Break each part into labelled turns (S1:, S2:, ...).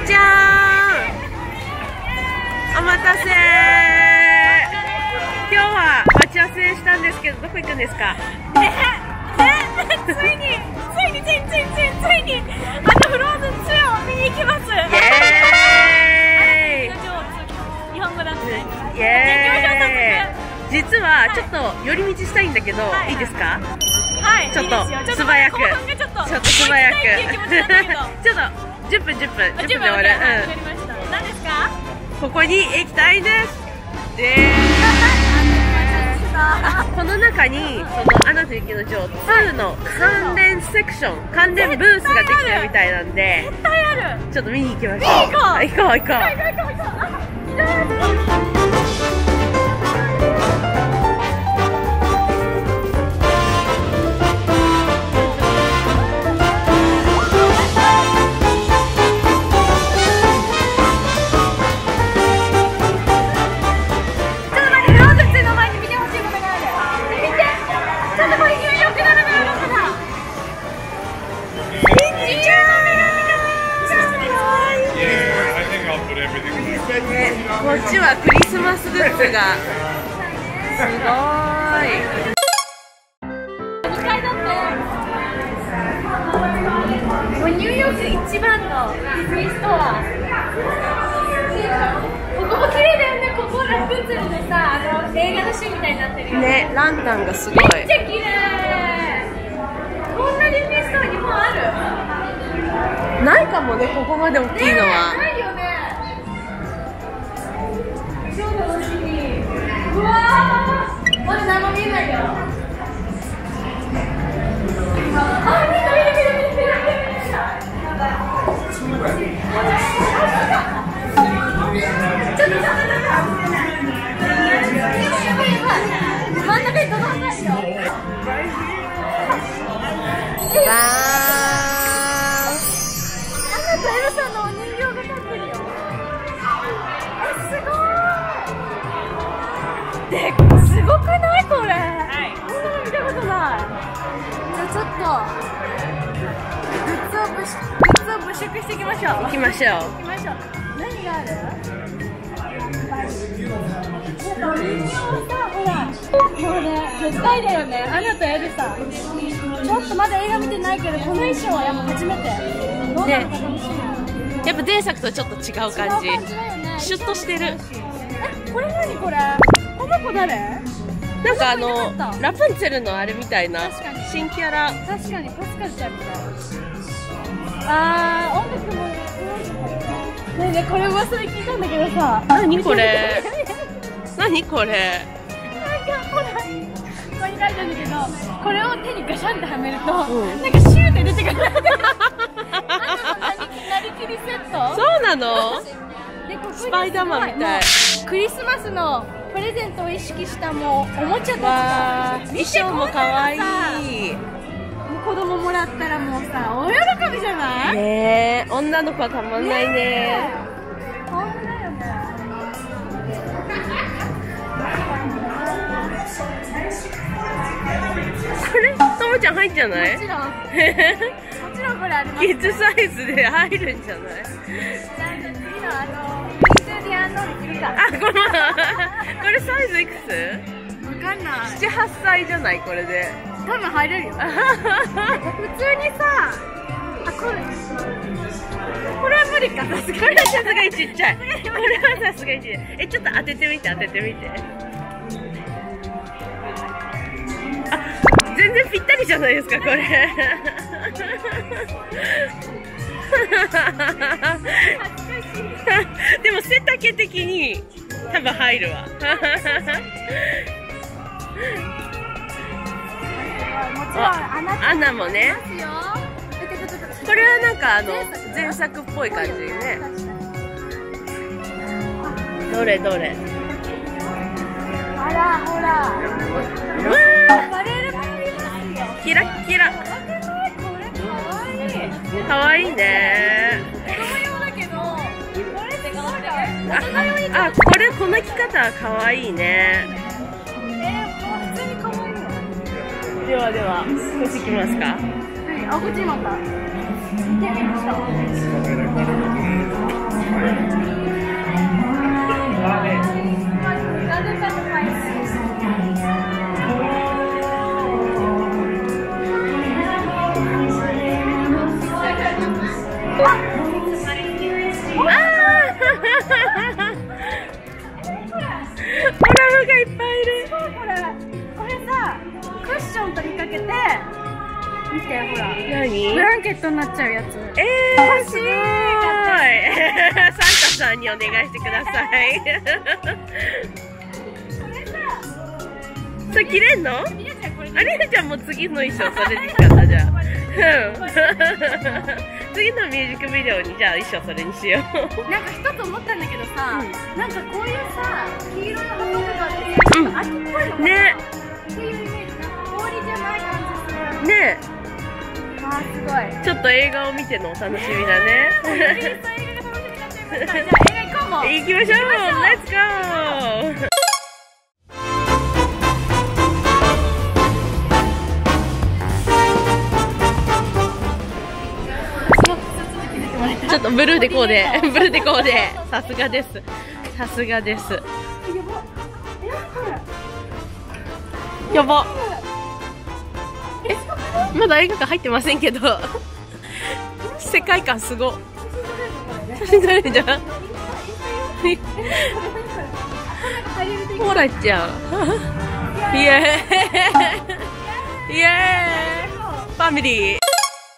S1: ちゃん、お待たせ。今日は待ち合わせしたんですけど、どこ行くんですか？
S2: ついにフローズン2を見に行きます。イエーイ。日本語だってね。
S1: イエーイ。実はちょっと寄り道したいんだけど、いいですか？
S2: はい。
S1: ちょっと素早く。ちょっと素早く。ちょっと10分で終わる。
S2: わかりました。何ですか？
S1: ここに行きたいです。この中にそのアナと雪の女王2の関連セクション、関連ブースができてるみたいなんで、
S2: 絶対ある。
S1: ちょっと見に行きましょう。行こう。こっちはクリスマスグッズがすごーい。
S2: 2階だって。ニューヨーク一番のディズニーストア。ここも綺麗だよね。ここラプンツェルのさ、映画のシーンみたいになってるよね。
S1: ランタンがすごい。
S2: めっちゃ綺麗。こんなディズニーストア日本ある？
S1: ないかもね、ここまで大きいのは。
S2: ないよね。超楽しみ。うわー、まだ何も見えないよ。見た。ちょっと真ん中に届かないよ。アナとエルサのお人形が立ってるよ。すごい。すごくないこれ？こんなの見たことない。じゃあちょっとグッズを物色していきましょう。
S1: 行きましょう。
S2: 何がある？お人形さ、ほら、もうね、絶対だよね。アナとエルサ。ちょっとまだ映画見てないけど、この衣装はやっぱ初めて。どうなるか楽しみ。
S1: やっぱ前作とちょっと違う感じ。シュッとしてる。
S2: これ何これ？この子誰？
S1: なんかラプンツェルのあれみたいな新キャラ。
S2: 確かにパスカルちゃんみたい。音楽もねえねえ、これ噂で聞いたんだけどさ。
S1: 何これ？何これ？
S2: なんかほら、ここに書いてあるんだけど、これを手にガシャンってはめると、なんかシューって出てくる。なりきりセット？そう
S1: なの？スパイダーマンみたい。
S2: クリスマスのプレゼントを意識したもうおもちゃとか
S1: 衣装も可愛い。
S2: 子供もらったらもうさ、大喜びじゃない？
S1: ねえ、女の子はたまんないね。
S2: 本当だよね。
S1: これ、ともちゃん入っちゃない？
S2: もちろんこれあります。
S1: キッズサイズで入るんじゃない？これサイズいくつ？
S2: わかんない。
S1: 7、8歳じゃないこれで。
S2: 多分入れるよ。普通にさ、これは無理か。さすがに
S1: ちょっとちっちゃい。これはさすがにちっちゃい。ちょっと当ててみて。全然ぴったりじゃないですかこれ。でも背丈的に多分入るわ。アナもね。これはなんか前作っぽい感じね。どれ？
S2: あらほら。
S1: キラッキラ。かわいいね。これこの着方かわいいね。
S2: 普通にかわいいよ。
S1: ではこっち行きますか。
S2: こっちにもあった。 見てみましょう。
S1: オラフがいっぱいいる。
S2: これさ、クッション取りかけて見て、ほら
S1: 何？
S2: ブランケットになっちゃうやつ。
S1: 欲しい。サンタさんにお願いしてください。それ着れんの？あ、りなちゃんも次の衣装それでいいかな、じゃあ。次のミュージックビデオにじゃあ衣装それにしよう。
S2: なんか一つ思ったんだけどさ、なんかこういうさ、黄色い箱とかってちょっと秋っぽいのかな
S1: ね
S2: っていうイメージ。氷じゃない感じする。
S1: ね
S2: あー、すごい。
S1: ちょっと映画を見てのお楽しみだね。
S2: じゃあ映画行こうもう。
S1: 行きましょう。レッツゴー。ちょっとブルーでこうで、ブルーでこうで、さすがです。さすがです。やば。まだ映画館入ってませんけど、世界観すご。写真撮れるじゃん。ほらちゃん。イエーイ。イエーイ。ファミリー。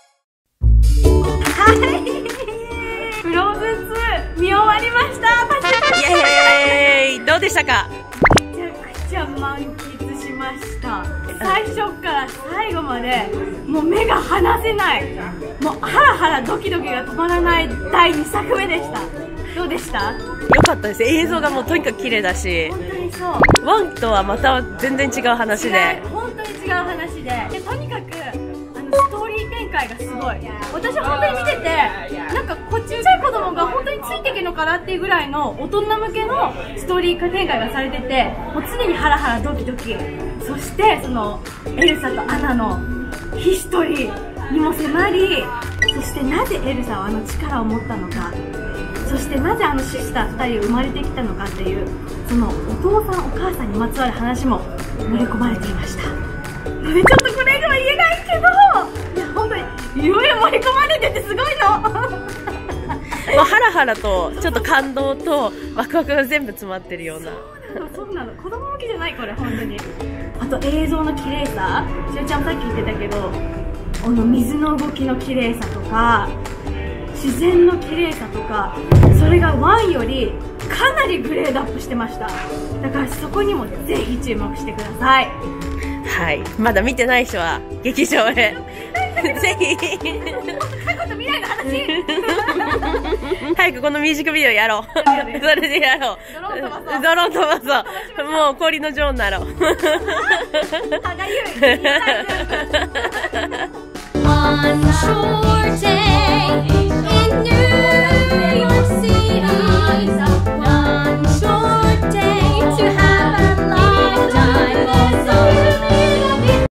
S2: フローズン2見終わりました。
S1: イエーイ。どうでしたか？
S2: めちゃくちゃ満喫しました。最初から最後までもう目が離せない、もうハラハラドキドキが止まらない第2作目でした。どうでした？
S1: よかったです。映像がもうとにかく綺麗だし、
S2: 本当にそう。
S1: ワンとはまた全然違う話で、
S2: 本当に違う話で、とにかくストーリー展開がすごい。私本当に見てて、なんか小さい子供が本当についていけるのかなっていうぐらいの大人向けのストーリー展開がされてて、もう常にハラハラドキドキ、そしてそのエルサとアナのヒストリーにも迫り、そしてなぜエルサはあの力を持ったのか、そしてなぜあのシスター2人生まれてきたのかっていう、そのお父さんお母さんにまつわる話も盛り込まれていました。のでちょっとこれ以上は言えないけど、いや本当にいろいろ盛り込まれててすごいの。
S1: まあ、ハラハラとちょっと感動とワクワクが全部詰まってるような。
S2: そうなの、子供向けじゃないこれ本当に。あと映像の綺麗さ、しおちゃんさっき言ってたけど、水の動きの綺麗さとか自然の綺麗さとか、それが1よりかなりグレードアップしてました。だからそこにもぜひ注目してください。
S1: はい、まだ見てない人は劇場へぜひ
S2: 過去と未来の話
S1: 早くこのミュージックビデオやろう。それでやろう。ドローン飛ばそう。もう氷の女王になろう。
S2: 歯がゆい。